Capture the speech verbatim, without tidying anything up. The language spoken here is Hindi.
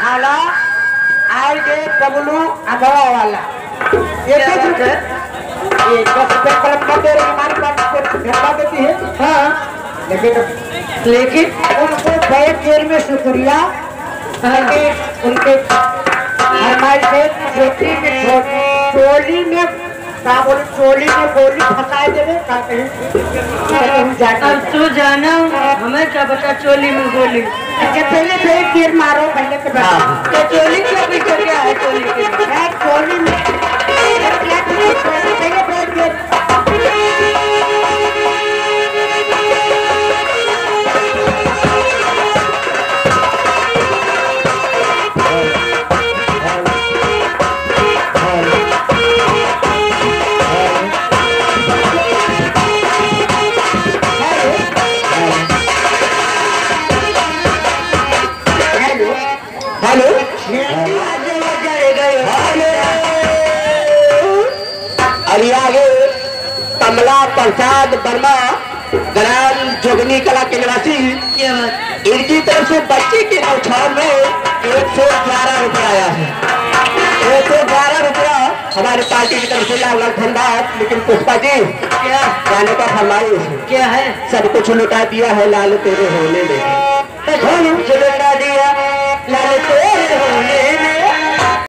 माला आई दे बबलू अभवा वाला ये दस रुपए ये दस रुपए कलम कर दे रही हमारी बात घटना देती है। हाँ लेकिन लेकिन उनको बहुत देर में शुक्रिया उनके हमारे चोटी में चोली में क्या बोले चोली में गोली फंसाए देवे अब तू जाना हमें क्या पता चोली में गोली। अच्छा पहले तो एक तीर मारो पहले के बाद तो चोली के पीछे क्या है चोली के चोली में पहले पहले कमला प्रसाद वर्मा ग्राम जोगनी कला के निवासी इनकी तरफ से बच्चे के न्यौछावर में एक सौ ग्यारह रुपया आया है। एक सौ ग्यारह रुपया हमारी पार्टी की तरफ से लाल लाल धन्यवाद। लेकिन पुष्पा जी क्या जाने का फरमाइश क्या है? सब कुछ लुटा दिया है लाल तेरे होने में लुटा दिया लाल तेरे